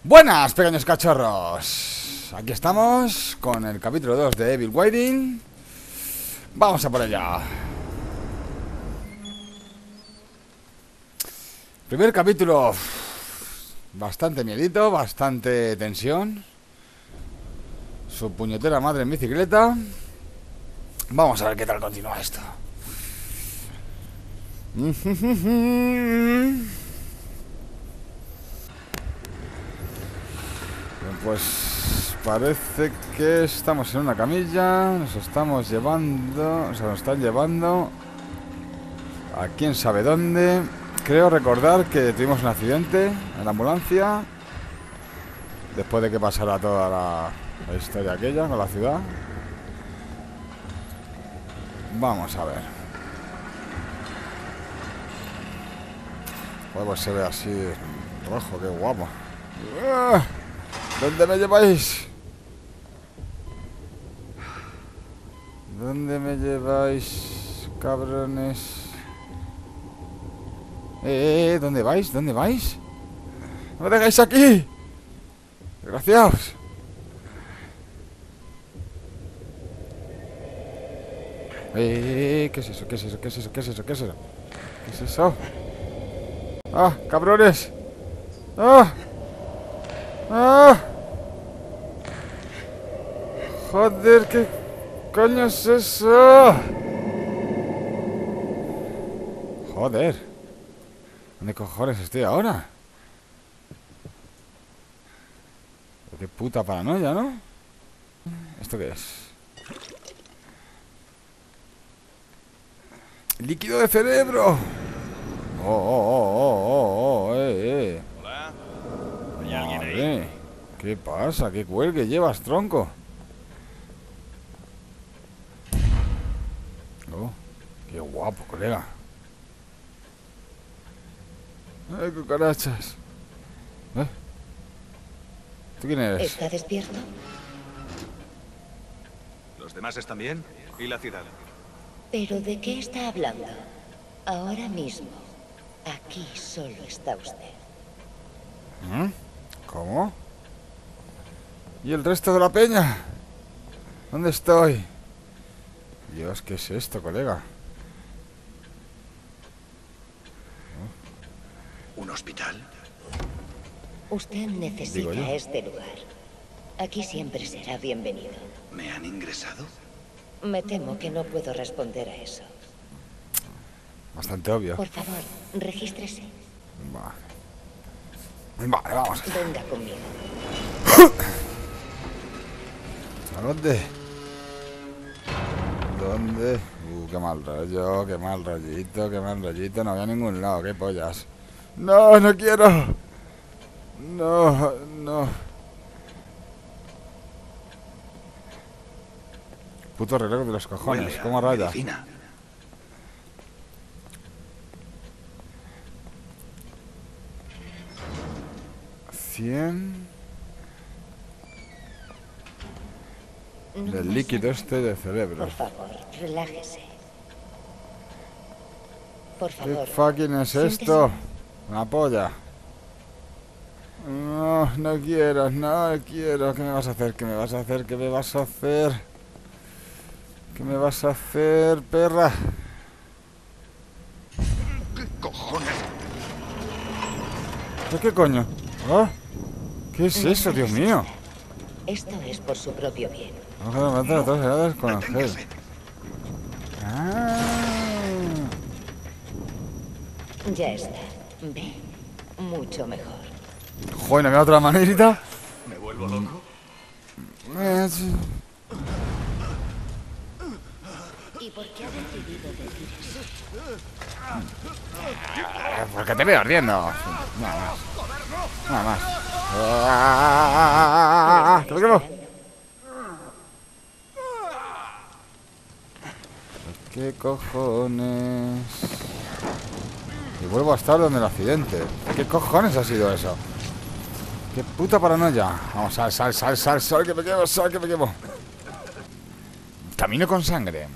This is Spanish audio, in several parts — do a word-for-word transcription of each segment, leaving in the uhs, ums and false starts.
Buenas, pequeños cachorros. Aquí estamos con el capítulo dos de Evil Within. Vamos a por allá. Primer capítulo. Bastante miedito, bastante tensión. Su puñetera madre en bicicleta. Vamos a ver qué tal continúa esto. Pues parece que estamos en una camilla. Nos estamos llevando, o sea, nos están llevando a quién sabe dónde. Creo recordar que tuvimos un accidente en la ambulancia después de que pasara toda la, la historia aquella con la ciudad. Vamos a ver. Pues se ve así rojo, qué guapo. ¡Ah! ¿Dónde me lleváis? ¿Dónde me lleváis, cabrones? Eh, eh, ¿dónde vais? ¿Dónde vais? ¡No me dejáis aquí! ¡Desgraciados! Eh, eh, ¿qué es eso? ¿Qué es eso? ¿Qué es eso? ¿Qué es eso? ¿Qué es eso? ¿Qué es eso? ¡Ah, cabrones! ¡Ah! ¡Ah! Joder, ¿qué coño es eso? Joder. ¿Dónde cojones estoy ahora? Qué puta paranoia, ¿no? ¿Esto qué es? ¡Líquido de cerebro! ¡Oh, oh, oh, oh, oh! ¡Eh, eh! Hola. ¿Hay Madre. alguien ahí? ¿Qué pasa? ¿Qué cuelgue llevas, tronco? Oh, qué guapo, colega. ¡Ay, cucarachas! ¿Eh? ¿Tú quién eres? ¿Está despierto? ¿Los demás están bien? ¿Y la ciudad? ¿Pero de qué está hablando? Ahora mismo, aquí solo está usted. ¿Mm? ¿Cómo? ¿Y el resto de la peña? ¿Dónde estoy? Dios, ¿qué es esto, colega? ¿Un hospital? Usted Digo necesita yo. este lugar. Aquí siempre será bienvenido. ¿Me han ingresado? Me temo que no puedo responder a eso. Bastante obvio. Por favor, regístrese. Vale. Vale, vamos. Venga conmigo. ¿A dónde? ¿Dónde? Uh, qué mal rollo, qué mal rollito, qué mal rollito. No voy a ningún lado, qué pollas. No, no quiero. No, no. Puto reloj de los cojones, Huele a cómo raya. medicina. cien No del más líquido adelante. este de cerebro. Por favor, relájese. Por ¿Qué favor. fucking es siéntese. esto? Una polla. No, no quiero, no quiero. ¿Qué me vas a hacer? ¿Qué me vas a hacer? ¿Qué me vas a hacer? ¿Qué me vas a hacer, perra? ¿Qué cojones? ¿Pero qué coño? ¿Ah? ¿Qué es No eso, se Dios mío? resista. Esto es por su propio bien. Vamos a matar a todos helados con Ángel. Deténgase. Ah. Ya está. Ve. Mucho mejor. Joder, ¿no había otra manerita? ¿Me vuelvo loco? Eh, sí. ¿Y por qué ha decidido decir eso? Eh, Porque te veo ardiendo. Nada más. Nada más. Ah, ¿Qué me quemo? ¿Qué cojones? Y vuelvo a estar donde el accidente. ¿Qué cojones ha sido eso? ¡Qué puta paranoia! Vamos, sal, sal, sal, sal, sal, que me quemo, sal, que me quemo. Camino con sangre.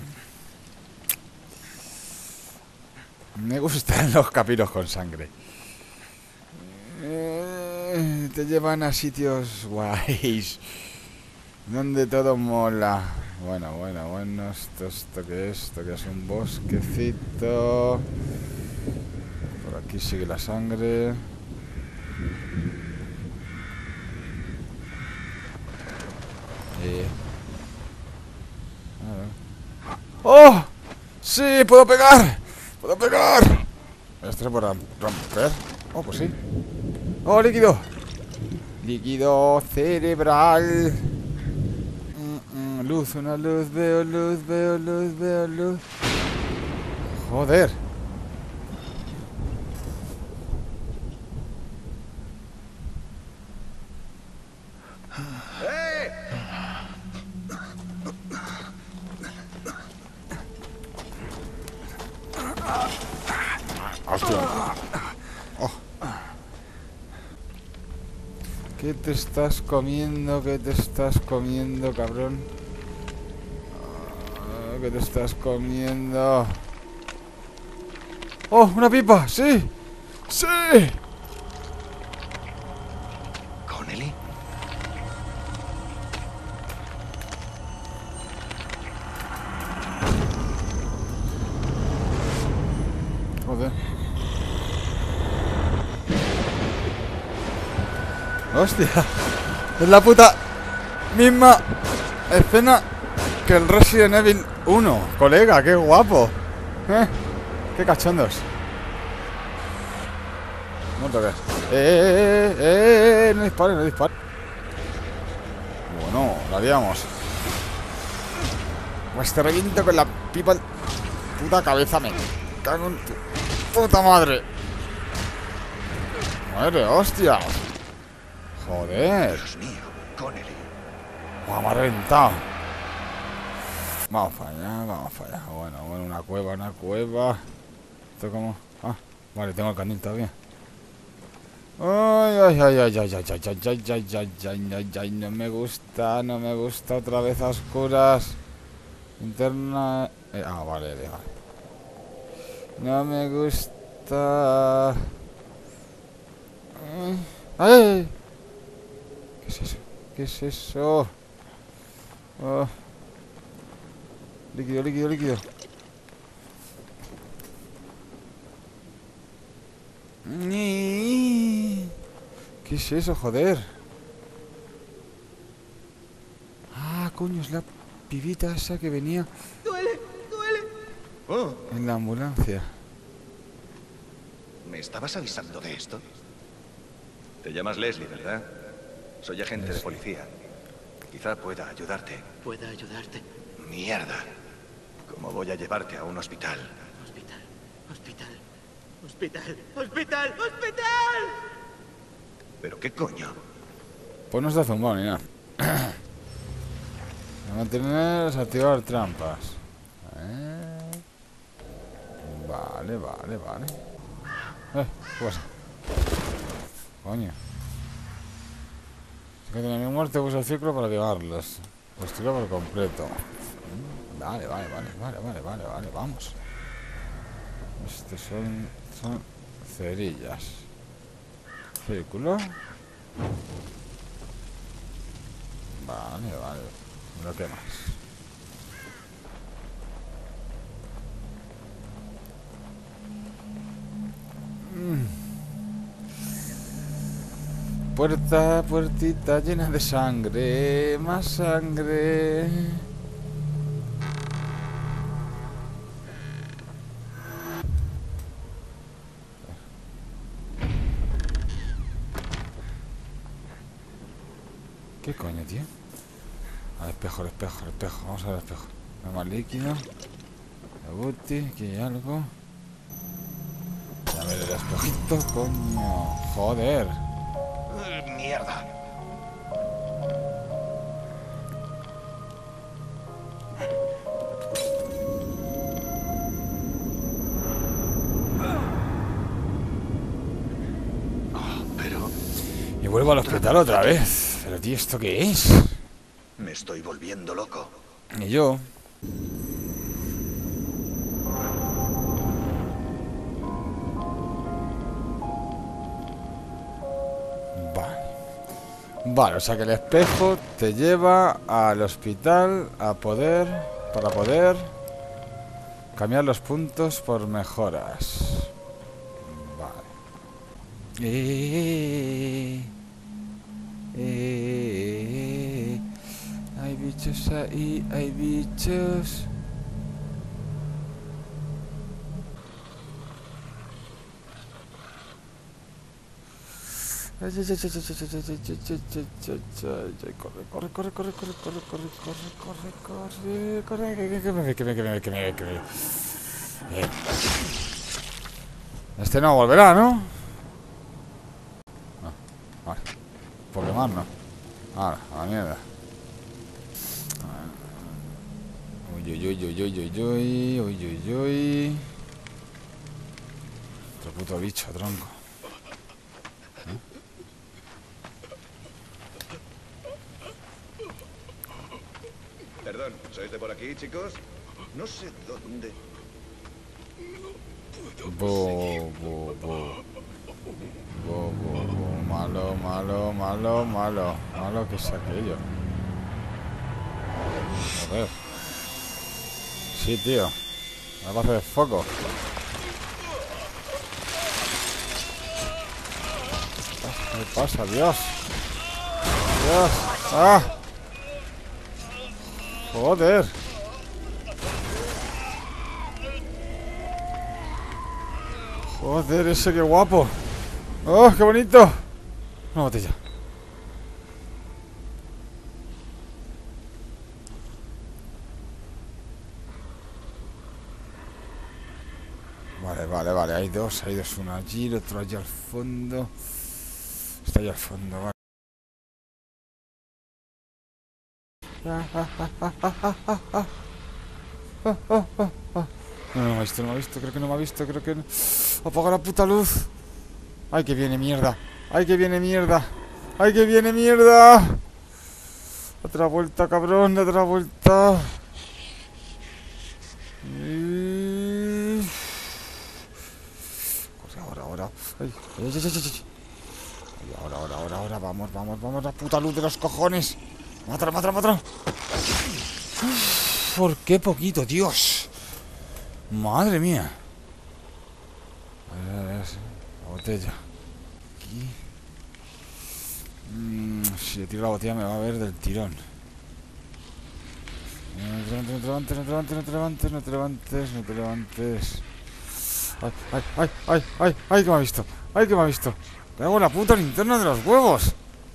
Me gustan los capinos con sangre. Eh, te llevan a sitios guays. Donde todo mola. Bueno, bueno, bueno. ¿Esto, esto qué es? Esto que es un bosquecito. Por aquí sigue la sangre. Eh. ¡Oh! ¡Sí! ¡Puedo pegar! ¡Puedo pegar! ¿Esto por romper? Oh, pues sí. ¡Oh, líquido! Líquido cerebral. Mm, mm, luz, una luz, veo luz, veo luz, veo luz. Joder. Hostia. Oh. ¿Qué te estás comiendo? ¿Qué te estás comiendo, cabrón? ¿Qué te estás comiendo? ¡Oh, una pipa! ¡Sí! ¡Sí! ¿Connelly? Joder. ¡Hostia! Es la puta misma escena que el Resident Evil uno. Colega, qué guapo. ¿Eh? Qué cachondos. No toques. Eh, eh, eh, eh, no dispare, no dispare. Bueno, la liamos. Pues te reviento con la pipa en puta cabeza, me cago en tu puta madre. Madre, hostia. Joder. Dios mío, Connelly. Buah, me ha reventado. Vamos para allá, vamos para allá. Bueno, bueno, una cueva, una cueva. ¿Esto cómo? Ah, vale, tengo el candil todavía. Ay, ay, ay, ay, ay, ay, ay, ay, ay, ay, ay, ay, ay, ay, no me gusta, no me gusta otra vez a oscuras. Interna... Eh, ah, vale, vale. No me gusta... ¡Ay! ¿Qué es eso? ¿Qué es eso? Oh. Líquido, líquido, líquido. ¿Qué es eso, joder? Ah, coño, es la pibita esa que venía. ¡Duele! ¡Duele! Oh, En la ambulancia. ¿me estabas avisando de esto? Te llamas Leslie, ¿verdad? Soy agente de Leslie. policía. Quizá pueda ayudarte. ¿Puedo ayudarte? Mierda. ¿Cómo voy a llevarte a un hospital? Hospital, hospital, hospital, hospital, hospital. ¿Pero qué coño? Pues no está zumbado ni nada. Mantener, desactivar trampas. Eh. Vale, vale, vale. Eh, ¿qué pasa? Coño. Si que tenía mi muerte, uso el ciclo para llevarlos. Los tiro por completo. Vale, vale, vale, vale, vale, vale, vale, vamos. Estos son, son cerillas. Círculo. Vale, vale. ¿Lo que más? Mm. Puerta, puertita llena de sangre. Más sangre. ¿Qué coño, tío? Al espejo, al espejo, al espejo. Vamos al espejo. Más líquido. Aguti, aquí hay algo. A ver el espejito, coño. Joder. Uh, ¡Mierda! Oh, pero... Y vuelvo al hospital otra vez. Pero tío, ¿esto qué es? me estoy volviendo loco. Y yo. Vale. Vale, o sea que el espejo te lleva al hospital a poder... Para poder... cambiar los puntos por mejoras. Vale. Eh, eh, eh, hay bichos ahí, hay bichos. Corre, corre, corre, corre, corre, corre, corre, corre, corre, corre, corre, que me ve, que me ve, que me ve, que me ve, que me ve. Bien. Este no volverá, ¿no? No, vale. Pokémon no. Ahora, a la mierda. Uy, uy, uy, uy, uy, uy, uy, uy, uy, uy. Otro puto bicho, tronco. Perdón, ¿sois de por aquí, chicos? No sé dónde. Bo, bo, bo. Bo, bo, bo. Malo, malo, malo, malo. Malo que es aquello. Joder. Sí, tío. La base de foco. ¿Qué me pasa? Dios. Dios. ¡Ah! Joder. Joder, ese qué guapo. ¡Oh, qué bonito! Una botella. Vale, vale, vale. Hay dos, hay dos. Uno allí, el otro allí al fondo. Está allí al fondo, vale. Ah, ah, ah, ah, ah, ah, ah, ah. Ah, ah, ah, ah. No, no me ha visto, no me ha visto, creo que no me ha visto, creo que no. Apaga la puta luz. Ay, que viene mierda. Ay, que viene mierda. Ay, que viene mierda. Otra vuelta, cabrón, otra vuelta. Y... Corre, ahora, ahora. Ay, ay, ay, ay, ay. Ay, ahora, ahora, ahora, ahora. Vamos, vamos, vamos. La puta luz de los cojones. Mátalo, mátalo, mátalo. Uf, ¿por qué poquito, Dios? Madre mía. A ver, a ver, la botella. Aquí. Mm, si le tiro la botella me va a ver del tirón. No te levantes, no te levantes, no te levantes, no te levantes, no te levantes. Ay, ay, ay, ay, ay, ay, que me ha visto. Ay, que me ha visto. Me hago la puta linterna de los huevos.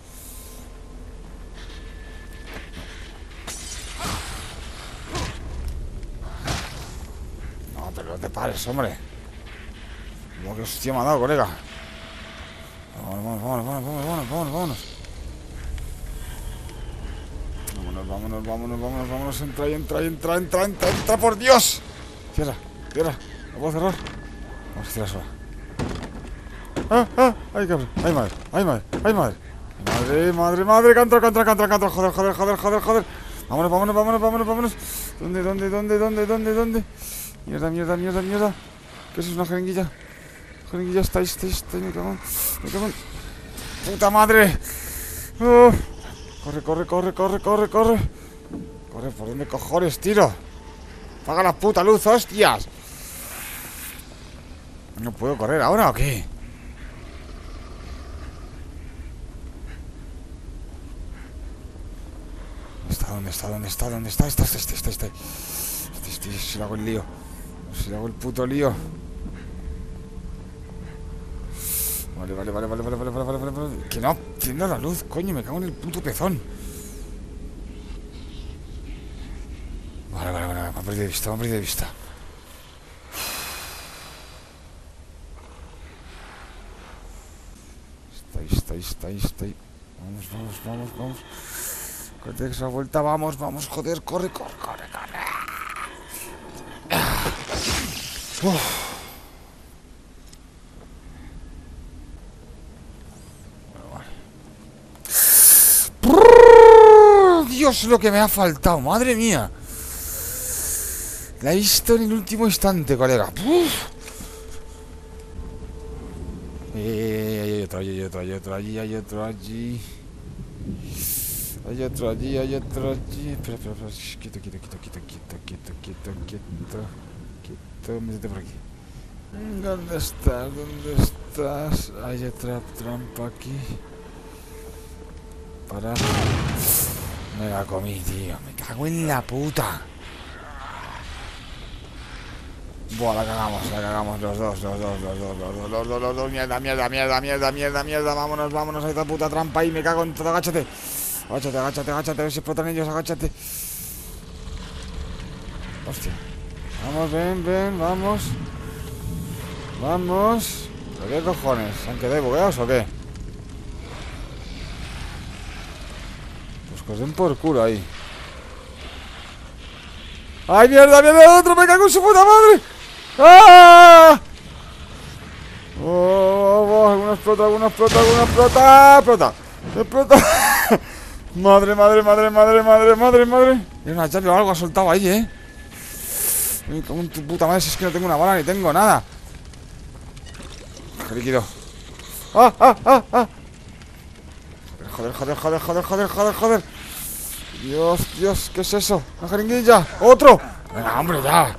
No, pero no te pares, hombre. Como que hostia me ha dado, colega. Vámonos, vámonos, vámonos, vámonos, vámonos, vámonos. Vámonos, vámonos, vámonos, vámonos, vámonos. Entra, entra, entra, entra, entra, entra, por Dios. Cierra, cierra. ¿Lo puedo cerrar? Vamos a cerrar sola. ¡Ah, ah! ¡Ay, cabrón! ¡Ay, madre! ¡Ay, madre! ¡Ay, madre! ¡Madre, madre, madre! ¡Cantra, cantra, cantra, cantra! ¡Joder, joder, joder, joder, joder! ¡Vámonos, vámonos, vámonos, vámonos, vámonos! ¿Dónde, dónde, dónde, dónde, dónde, dónde? Mierda, mierda, mierda, mierda. ¿Qué es eso? ¿Una jeringuilla? Jeringuilla, estáis, estáis, estáis, me cago en... Me cago en... ¡Puta madre! ¡Oh! Corre, corre, corre, corre, corre, corre. Corre, ¿por dónde cojones tiro? ¡Apaga la puta luz, hostias! ¿No puedo correr ahora o qué? ¿Dónde está? ¿Dónde está? ¿Dónde está? Está, está, está, está, está. Este, este, si le hago el lío. Si le hago el puto lío. Vale, vale, vale, vale, vale, vale, vale, vale, vale. Que no, tienda la luz, coño, me cago en el puto pezón. Vale, vale, vale, me ha perdido de vista, me ha perdido de vista. Está ahí, está ahí, está ahí, está ahí. Vamos, vamos, vamos, vamos. Corte esa vuelta, vamos, vamos, joder, corre, corre, corre, corre. Uf. Bueno, vale. Dios, lo que me ha faltado, madre mía. La he visto en el último instante, colega. Uf. Eh, hay otro, hay otro, hay otro allí, hay otro allí. Hay otro allí, hay otro allí. Espera, espera, espera. Quieto, quieto, quieto, quieto, quieto, quieto, quieto, quieto. Quieto, métete por aquí. ¿Dónde estás? ¿Dónde estás? Hay otra trampa aquí. Para. Me la comí, tío. Me cago en la puta. Buah, la cagamos, la cagamos los dos, los dos, los dos, los dos, los dos, los dos, mierda, mierda, mierda, mierda, mierda, mierda, vámonos, vámonos a esta puta trampa ahí, me cago en todo, agáchate. Agáchate, agáchate, agáchate, a ver si explotan ellos, agáchate. Hostia. Vamos, ven, ven, vamos. Vamos. ¿Pero qué cojones? ¿Se han quedado bugueados o qué? Pues que os den por culo ahí. ¡Ay, mierda, mierda! ¡Otro! ¡Me cago en su puta madre! ¡Ah! ¡Oh, oh, oh! Alguno explota, alguno explota, alguno explota. ¡Explota! ¡Explota! Madre, madre, madre, madre, madre, madre, madre. Es una llave o algo ha soltado ahí, ¿eh? Me cago en tu puta madre, si es que no tengo una bala ni tengo nada. Líquido. ¡Ah, ah, ah, ah! Joder, joder, joder, joder, joder, joder, joder. Dios, Dios, ¿qué es eso? ¡Una jeringuilla! ¡Otro! Venga, hombre, ya.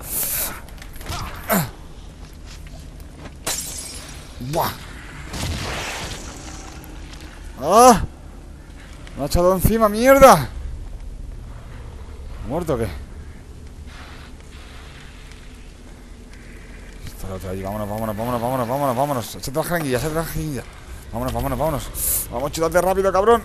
¡Buah! ¡Ah! Me ha echado encima, mierda. ¿Muerto o qué? Está la otra allí, vámonos, vámonos, vámonos, vámonos, vámonos, vámonos. Échate la jeringuilla, échate la jeringuilla. Vámonos, vámonos, vámonos. Vamos, chútate rápido, cabrón.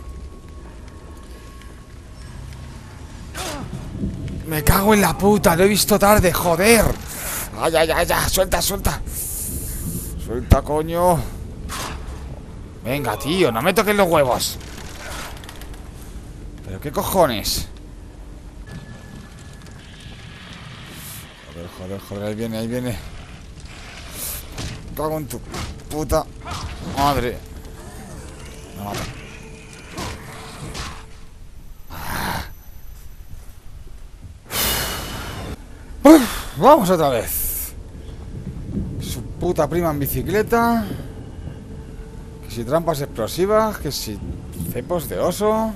Me cago en la puta, lo he visto tarde, joder. Ay, ay, ay, ya, suelta, suelta. Suelta, coño. Venga, tío, no me toques los huevos. ¿Pero qué cojones? Joder, joder, joder, ahí viene, ahí viene. Me cago en tu puta madre. Me mata. Uf, vamos otra vez. Su puta prima en bicicleta. Que si trampas explosivas. Que si cepos de oso.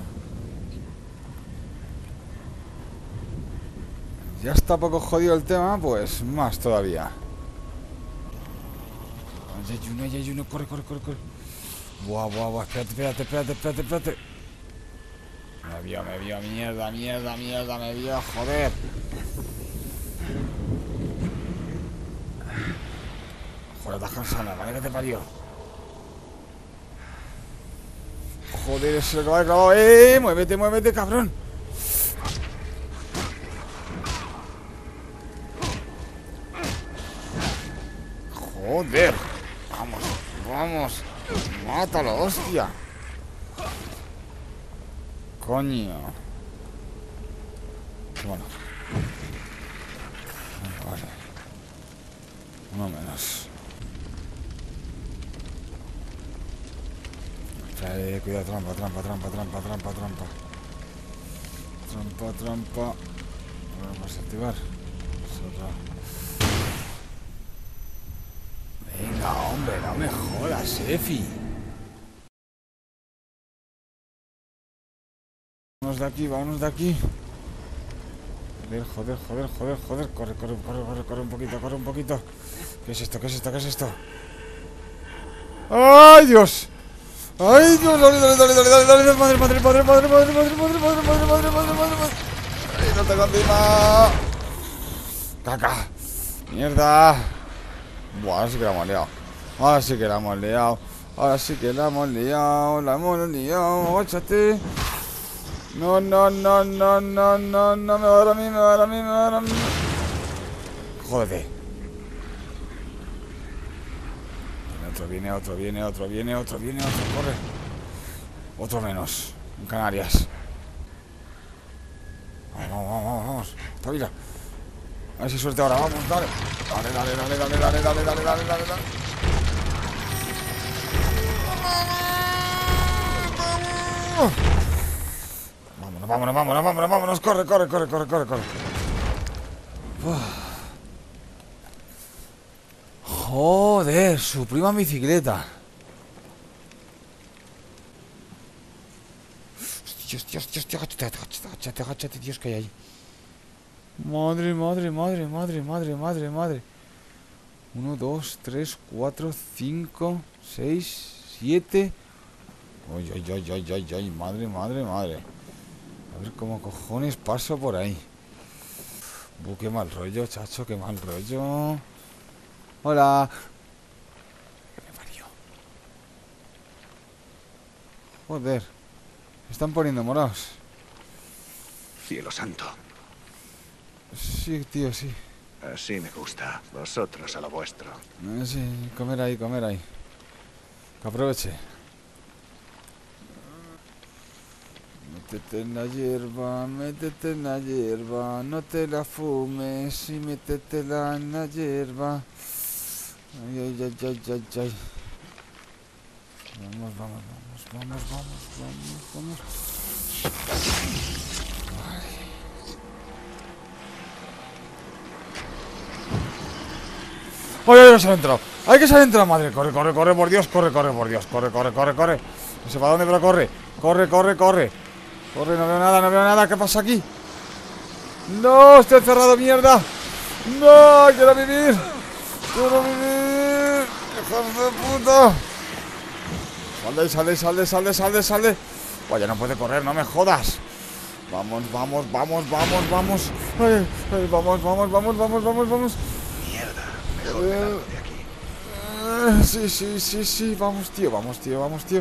Ya está poco jodido el tema. Pues más todavía. Ay, hay uno, ay, hay uno. Corre, corre, corre, corre. Buah, buah, buah. Espérate, espérate, espérate, espérate, espérate. Me vio, me vio. Mierda, mierda, mierda. Me vio, joder. Joder, estás cansada, ¿vale? Que te parió. Joder, ese lo que va de clavado. ¡Eh! Muévete, muévete, cabrón. Joder. Vamos, vamos. Mátalo, hostia. Coño. Bueno. Vale. Uno menos. Eh, cuidado, trampa, trampa, trampa, trampa, trampa, trampa. Trampa, trampa. Vamos a activar. Venga, hombre, no me jodas, Efi. Vámonos de aquí, vámonos de aquí. Joder, joder, joder, joder, joder. Corre, corre, corre, corre, corre un poquito, corre un poquito. ¿Qué es esto? ¿Qué es esto? ¿Qué es esto? ¡Ay, Dios! ¡Ay, Dios! ¡Dale, dale, dale, dale, dale, dale! ¡Madre, madre, madre, madre, madre, madre, madre, madre, madre, madre, madre, madre, madre! ¡Ay, no tengo encima! ¡Caca! ¡Mierda! Buah, ahora sí que la hemos liado. Ahora sí que la hemos liado. Ahora sí que la hemos liado. La hemos liado. ¡Óchate! No, no, no, no, no, no, no. Me va a dar a mí, me va a dar a mí, me va a dar a mí. Joder. Otro viene, otro viene, otro viene, otro viene, otro corre. Otro menos. En Canarias. Vamos, vamos, vamos, vamos. Está bien. A ver si suerte ahora, vamos, dale. Dale, dale, dale, dale, dale, dale, dale, dale, dale, dale. Vámonos, vámonos, vámonos, vámonos, vámonos. Corre, corre, corre, corre, corre, corre. Uf. Joder, su prima en bicicleta. Dios, Dios, Dios, Dios, agáchate, agáchate, agáchate, agáchate, Dios, que hay ahí. Madre, madre, madre, madre, madre, madre, madre. Uno, dos, tres, cuatro, cinco, seis, siete. Ay, ay, ay, ay, ay, ay, madre, madre, madre. A ver cómo cojones paso por ahí. Uh, qué mal rollo, chacho, qué mal rollo. Hola. Me parió. Joder. Se están poniendo morados. Cielo santo. Sí, tío, sí. Así me gusta. Vosotros a lo vuestro. Eh, Sí, comer ahí, comer ahí. Que aproveche. Métete en la hierba, métete en la hierba, no te la fumes y métetela en la hierba. Ay, ay, ay, ay, ay, ay. Vamos, vamos, vamos, vamos, vamos, vamos, vamos. ¡Ay, ay, ay! Se ha entrado. ¡Hay que se ha entrado, madre! Corre, corre, corre, por Dios, corre, corre, por Dios, corre, corre, corre, corre. No sé para dónde, pero corre. Corre, corre, corre. Corre, no veo nada, no veo nada. ¿Qué pasa aquí? ¡No! ¡Estoy encerrado, mierda! ¡No! ¡Quiero vivir! ¡Quiero vivir! ¡Hijos de puta! Sal de ahí, sal de ahí, sal de ahí, sal de ahí, sal de ahí, sal de ahí. Vaya, no puede correr, no me jodas. Vamos, vamos, vamos, vamos, vamos. Ay, ay, vamos, vamos, vamos, vamos, vamos, vamos. Mierda. Mejor me largo de aquí. Eh, Sí, sí, sí, sí. Vamos, tío, vamos, tío, vamos, tío.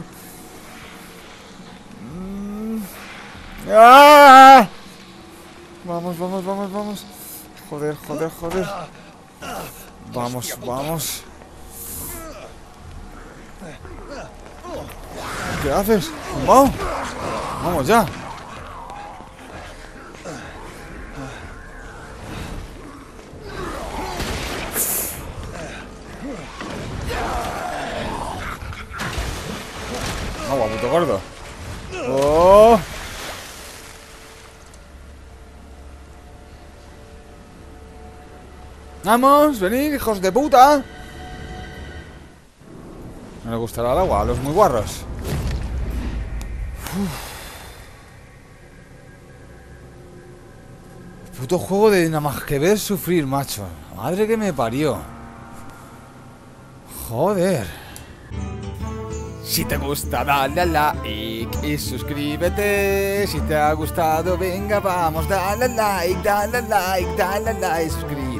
Mm. ¡Ah! Vamos, vamos, vamos, vamos. Joder, joder, joder. Vamos, vamos. ¿Qué haces? ¡Vamos! ¡Vamos ya! ¡Vamos, puto gordo! ¡Oh! ¡Vamos! ¡Venid, hijos de puta! No le gustará el agua a los muy guarros. Uf. Puto juego de nada más que ver sufrir, macho. Madre que me parió. Joder. Si te gusta, dale a like y suscríbete. Si te ha gustado, venga, vamos, dale a like, dale a like, dale a like, suscríbete.